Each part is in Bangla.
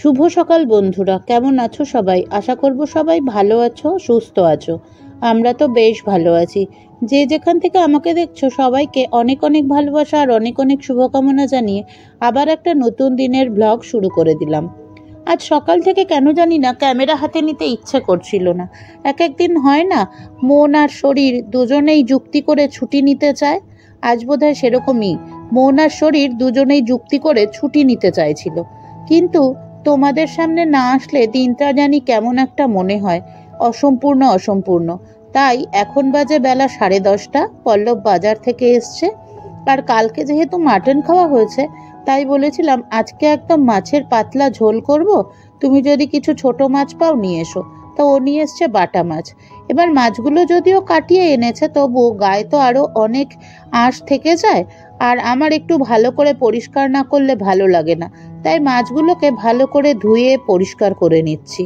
শুভ সকাল বন্ধুরা, কেমন আছো সবাই? আশা করব সবাই ভালো আছো, সুস্থ আছো। আমরা তো বেশ ভালো আছি। যে যেখান থেকে আমাকে দেখছো সবাইকে অনেক অনেক ভালোবাসা আর অনেক অনেক শুভকামনা জানিয়ে আবার একটা নতুন দিনের ব্লগ শুরু করে দিলাম। আজ সকাল থেকে কেন জানি না ক্যামেরা হাতে নিতে ইচ্ছে করছিল না। এক একদিন হয় না, মন আর শরীর দুজনেই যুক্তি করে ছুটি নিতে চায়। আজ বোধহয় সেরকমই, মন আর শরীর দুজনেই যুক্তি করে ছুটি নিতে চাইছিল। কিন্তু তোমাদের সামনে না আসলে দিনটা জানি কেমন একটা মনে হয়, অসম্পূর্ণ অসম্পূর্ণ। তাই এখন বাজে বেলা 10:30, পল্লব বাজার থেকে এসছে। আর কালকে যেহেতু মাটন খাওয়া হয়েছে, তাই বলেছিলাম আজকে একদম মাছের পাতলা ঝোল করব, তুমি যদি কিছু ছোট মাছ পাও নিয়ে এসো। তো ও নিয়ে এসছে বাটা মাছ। এবার মাছগুলো যদিও কাটিয়ে এনেছে, তবু গায়ে তো আরও অনেক আঁশ থেকে যায়, আর আমার একটু ভালো করে পরিষ্কার না করলে ভালো লাগে না। তাই মাছগুলোকে ভালো করে ধুয়ে পরিষ্কার করে নিচ্ছি।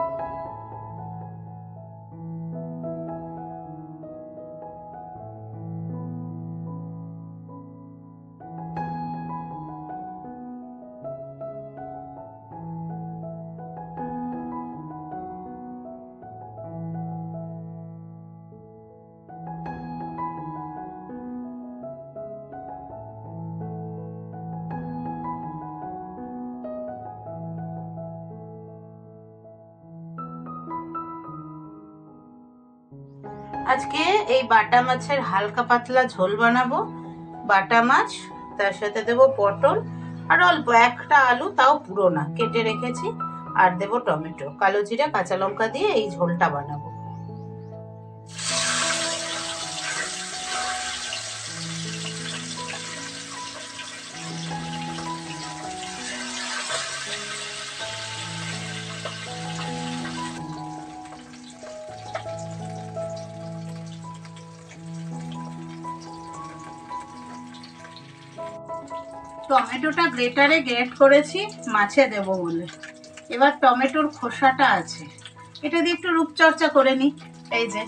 আজকে এই বাটা মাছের হালকা পাতলা ঝোল বানাবো। বাটা মাছ, তার সাথে দেবো পটল আর অল্প একটা আলু, তাও পুরো না, কেটে রেখেছি। আর দেবো টমেটো, কালো জিরা, কাঁচা লঙ্কা দিয়ে এই ঝোলটা বানাবো। টমেটোটা গ্রেটারে গ্রেট করেছি মাছে দেবো বলে। এবার টমেটোর খোসাটা আছে, এটা দিয়ে একটু রূপচর্চা করে নিই। এই যে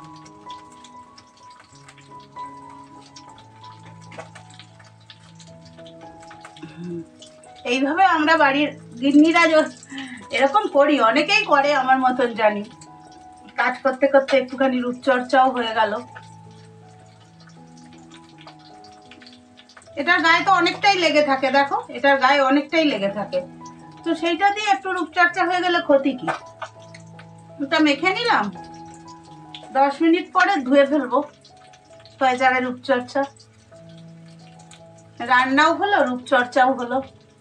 এইভাবে আমরা বাড়ির গৃহিণীরা এরকম করি, অনেকেই করে আমার মতন জানি। কাজ করতে করতে একটুখানি রূপচর্চাও হয়ে গেল। এটার গায়ে তো অনেকটাই লেগে থাকে, দেখো এটার গায়ে অনেকটাই লেগে থাকে, তো সেইটা দিয়ে একটু রূপচর্চা হয়ে গেলে ক্ষতি কি। ওটা মেখে নিলাম, 10 মিনিট পরে ধুয়ে ফেলবো, হয়ে যাবে রূপচর্চা। রান্নাও হলো, রূপচর্চাও হলো।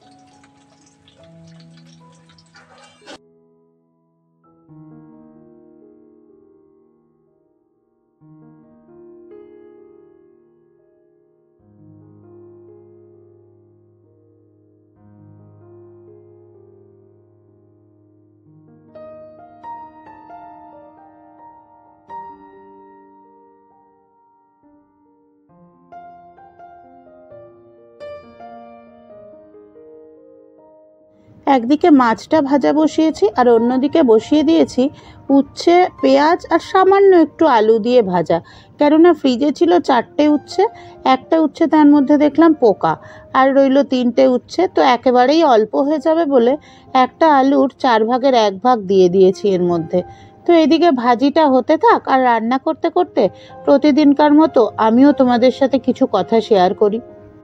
একদিকে মাছটা ভাজা বসিয়েছি আর অন্যদিকে বসিয়ে দিয়েছি উচ্ছে, পেঁয়াজ আর সামান্য একটু আলু দিয়ে ভাজা। কেননা ফ্রিজে ছিল 4টে উচ্ছে, একটা উচ্ছে তার মধ্যে দেখলাম পোকা, আর রইলো 3টে উচ্ছে, তো একেবারেই অল্প হয়ে যাবে বলে একটা আলুর 1/4 ভাগ দিয়ে দিয়েছি এর মধ্যে। তো এদিকে ভাজিটা হতে থাক, আর রান্না করতে করতে প্রতিদিনকার মতো আমিও তোমাদের সাথে কিছু কথা শেয়ার করি।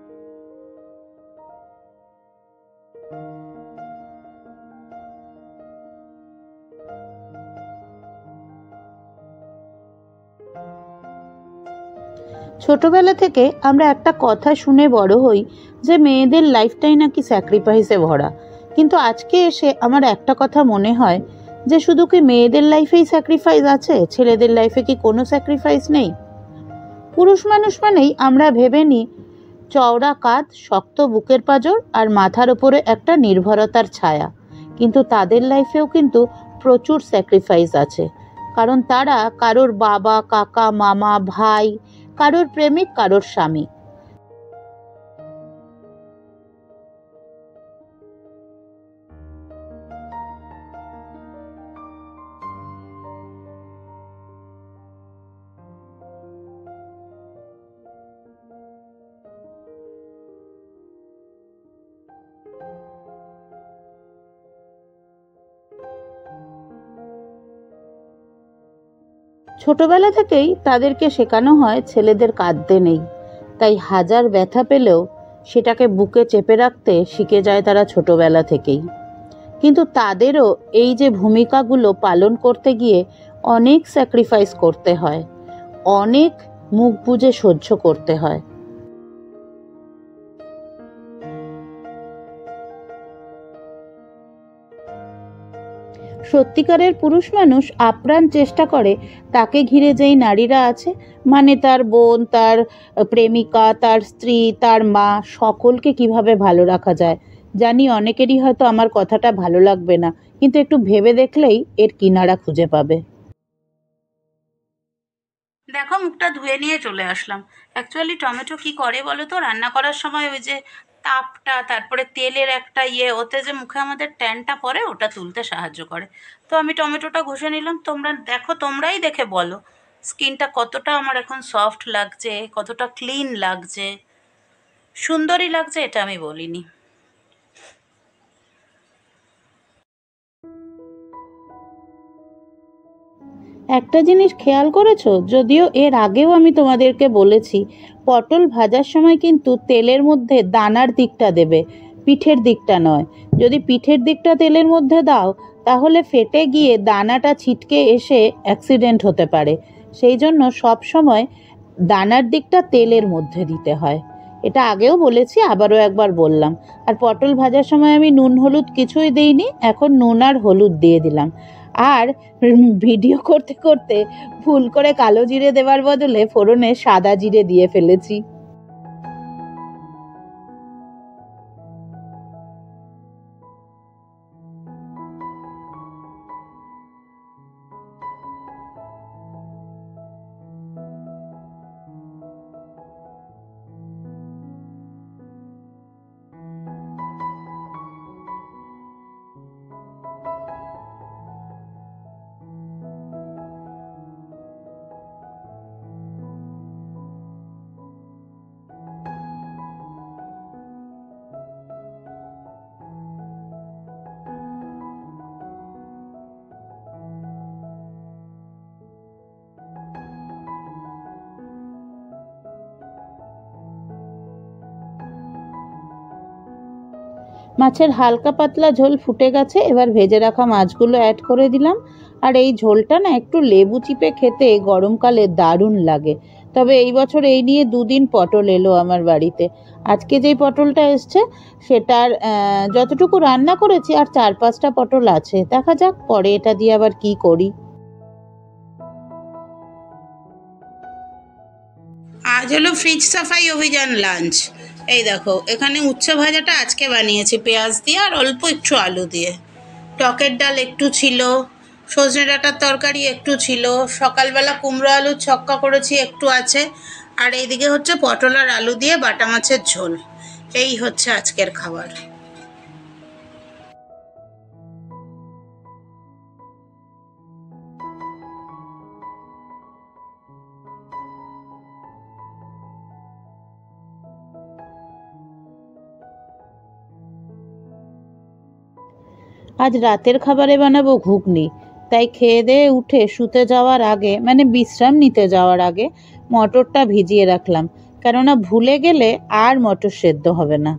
ছোটবেলা থেকে আমরা একটা কথা শুনে বড় হই যে মেয়েদের লাইফটাই নাকি স্যাক্রিফাইসে ভরা। কিন্তু আজকে এসে আমার একটা কথা মনে হয় যে শুধু কি মেয়েদের লাইফেই স্যাক্রিফাইস আছে, ছেলেদের লাইফে কি কোনো স্যাক্রিফাইস নেই? পুরুষ মানুষ মানেই আমরা ভেবে নিই চওড়া কাঁধ, শক্ত বুকের পাঁজর আর মাথার ওপরে একটা নির্ভরতার ছায়া। কিন্তু তাদের লাইফেও কিন্তু প্রচুর স্যাক্রিফাইস আছে, কারণ তারা কারোর বাবা, কাকা, মামা, ভাই, কারোর প্রেমিক, কারোর স্বামী। ছোটবেলা থেকেই তাদেরকে শেখানো হয় ছেলেদের কাঁদতে নেই, তাই হাজার ব্যথা পেলেও সেটাকে বুকে চেপে রাখতে শিখে যায় তারা ছোটবেলা থেকেই। কিন্তু তাদেরও এই যে ভূমিকাগুলো পালন করতে গিয়ে অনেক স্যাক্রিফাইস করতে হয়, অনেক মুখ বুজে সহ্য করতে হয়। সত্যিকারের পুরুষ মানুষ আপ্রাণ চেষ্টা করে তাকে ঘিরে যেই নারীরা আছে, মানে তার বোন, তার প্রেমিকা, তার স্ত্রী, তার মা, সকলকে কিভাবে ভালো রাখা যায়। জানি অনেকেরই হয়তো আমার কথাটা ভালো লাগবে না, কিন্তু একটু ভেবে দেখলেই এর কিনারা খুঁজে পাবে। দেখো, মুখটা ধুয়ে নিয়ে চলে আসলাম। অ্যাকচুয়ালি টমেটো কি করে বলো তো, রান্না করার সময় ওই যে তাপটা, তারপরে তেলের একটা ওতে যে মুখে আমাদের ট্যানটা পড়ে, ওটা তুলতে সাহায্য করে। তো আমি টমেটোটা ঘষে নিলাম। তোমরা দেখো, তোমরাই দেখে বলো স্কিনটা কতটা আমার এখন সফট লাগছে, কতটা ক্লিন লাগছে, সুন্দরই লাগছে, এটা আমি বলিনি। একটা জিনিস খেয়াল করেছো, যদিও এর আগেও আমি তোমাদেরকে বলেছি, পটল ভাজার সময় কিন্তু তেলের মধ্যে দানার দিকটা দেবে, পিঠের দিকটা নয়। যদি পিঠের দিকটা তেলের মধ্যে দাও তাহলে ফেটে গিয়ে দানাটা ছিটকে এসে অ্যাক্সিডেন্ট হতে পারে। সেই জন্য সব সময় দানার দিকটা তেলের মধ্যে দিতে হয়। এটা আগেও বলেছি, আবারও একবার বললাম। আর পটল ভাজার সময় আমি নুন হলুদ কিছুই দিইনি, এখন নুন আর হলুদ দিয়ে দিলাম। আর ভিডিও করতে করতে ভুল করে কালো জিরে দেওয়ার বদলে ফোড়নে সাদা জিরে দিয়ে ফেলেছি। মাছের হালকা পাতলা ঝোল ফুটে গেছে, এবার ভেজে রাখা মাছগুলো অ্যাড করে দিলাম। আর এই ঝোলটা না একটু লেবু চিপে খেতে গরমকালে দারুণ লাগে। তবে এই বছর এই নিয়ে দুদিন পটল এলো আমার বাড়িতে। আজকে যেই পটলটা এসছে সেটার যতটুকু রান্না করেছি আর 4-5টা পটল আছে, দেখা যাক পরে এটা দিয়ে আবার কি করি। আজ হলো ফ্রিজ সাফাই অভিযান লাঞ্চ। এই দেখো, এখানে উচ্ছে ভাজাটা আজকে বানিয়েছি পেঁয়াজ দিয়ে আর অল্প একটু আলু দিয়ে। টকের ডাল একটু ছিল, সজনে ডাঁটার তরকারি একটু ছিল, সকালবেলা কুমড়ো আলুর ছক্কা করেছি একটু আছে, আর এইদিকে হচ্ছে পটল আর আলু দিয়ে বাটা মাছের ঝোল। এই হচ্ছে আজকের খাবার। আজ রাতের খাবারে বানাবো ঘুগনি। তাই খেয়ে দিয়ে উঠে শুতে যাওয়ার আগে, মানে বিশ্রাম নিতে যাওয়ার আগে, মটরটা ভিজিয়ে রাখলাম, কেননা ভুলে গেলে আর মটর সেদ্ধ হবে না।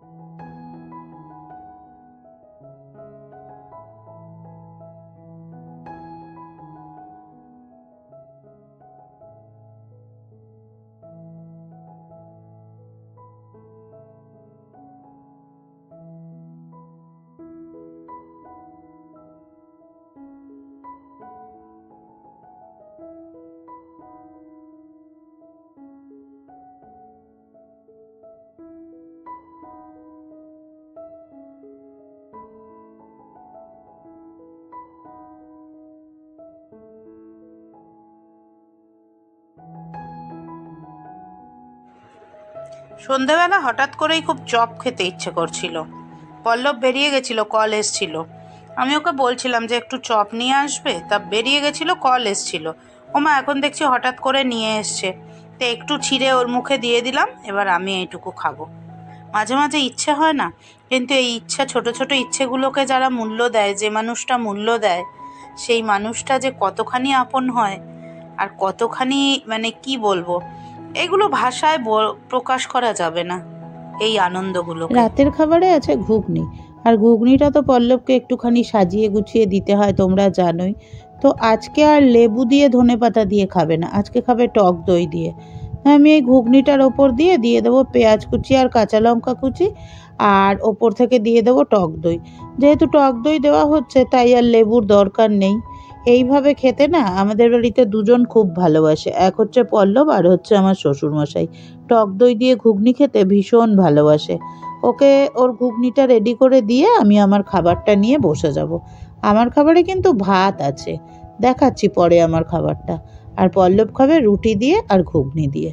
সন্ধ্যাবেলা হঠাৎ করেই খুব চপ খেতে ইচ্ছে করছিল। পল্লব বেরিয়ে গেছিল, কল এসছিল। আমি ওকে বলছিলাম যে একটু চপ নিয়ে আসবে, তা বেরিয়ে গেছিল, কল এসছিল। ওমা এখন দেখছি হঠাৎ করে নিয়ে এসছে, তো একটু ছিঁড়ে ওর মুখে দিয়ে দিলাম। এবার আমি এইটুকু খাবো। মাঝে মাঝে ইচ্ছে হয় না, কিন্তু এই ইচ্ছা, ছোট ছোট ইচ্ছেগুলোকে যারা মূল্য দেয়, যে মানুষটা মূল্য দেয়, সেই মানুষটা যে কতখানি আপন হয় আর কতখানি মানে কি বলবো, এগুলো ভাষায় প্রকাশ করা যাবে না এই আনন্দগুলো। রাতের খাবারে আছে ঘুগনি, আর ঘুগনিটা তো পল্লবকে একটুখানি সাজিয়ে গুছিয়ে দিতে হয়, তোমরা জানোই। তো আজকে আর লেবু দিয়ে ধনেপাতা দিয়ে খাবে না, আজকে খাবে টক দই দিয়ে। আমি এই ঘুগনিটার ওপর দিয়ে দেবো পেঁয়াজ কুচি আর কাঁচা লঙ্কা কুচি, আর ওপর থেকে দিয়ে দেবো টক দই। যেহেতু টক দই দেওয়া হচ্ছে তাই আর লেবুর দরকার নেই। এইভাবে খেতে না আমাদের বাড়িতে দুজন খুব ভালোবাসে, এক হচ্ছে পল্লব আর হচ্ছে আমার শ্বশুরমশাই। টক দই দিয়ে ঘুগনি খেতে ভীষণ ভালোবাসে। ওকে ওর ঘুগনিটা রেডি করে দিয়ে আমি আমার খাবারটা নিয়ে বসে যাব। আমার খাবারে কিন্তু ভাত আছে, দেখাচ্ছি পরে আমার খাবারটা। আর পল্লব খাবে রুটি দিয়ে আর ঘুগনি দিয়ে।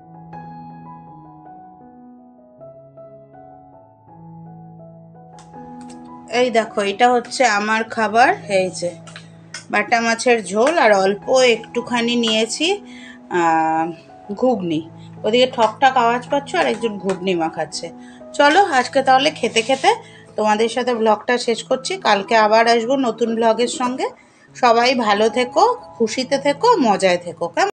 এই দেখো, এটা হচ্ছে আমার খাবার। এই যে বাটা মাছের ঝোল আর অল্প একটুখানি নিয়েছি ঘুগনি। ওদিকে ঠকঠক আওয়াজ পাচ্ছ আর একজন ঘুগনি মাখাচ্ছে। চলো আজকে তাহলে খেতে খেতে তোমাদের সাথে ব্লগটা শেষ করছি। কালকে আবার আসবো নতুন ব্লগের সঙ্গে। সবাই ভালো থেকো, খুশিতে থেকো, মজায় থেকো।